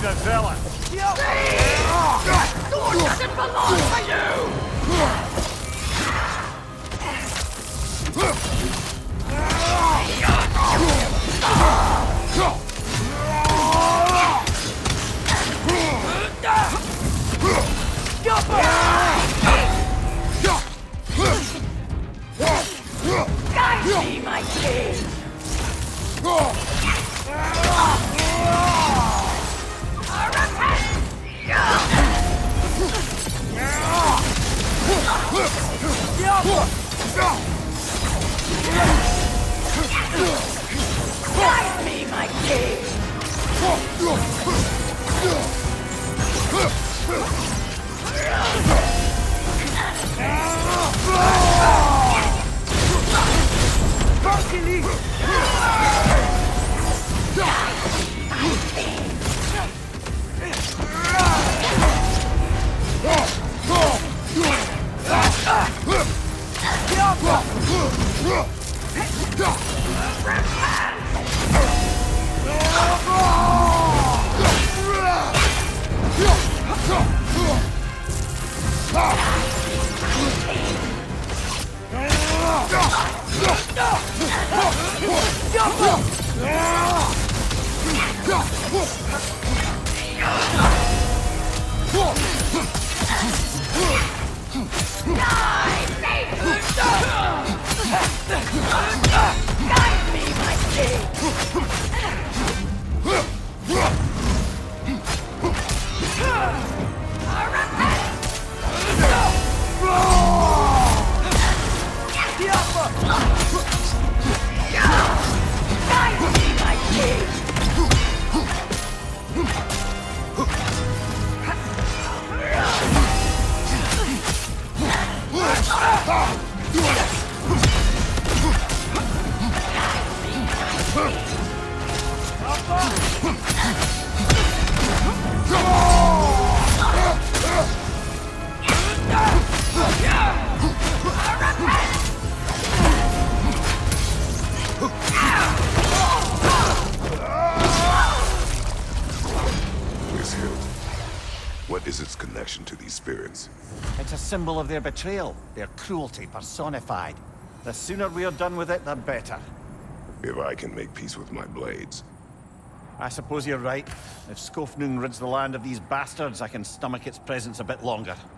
the Zealous! Sword doesn't belong to you! Guide me, my king! Guide me, my king! Guide me, my king! Guide me, my king! What is its connection to these spirits? It's a symbol of their betrayal, their cruelty personified. The sooner we're done with it, the better. If I can make peace with my blades. I suppose you're right. If Skofnung rids the land of these bastards, I can stomach its presence a bit longer.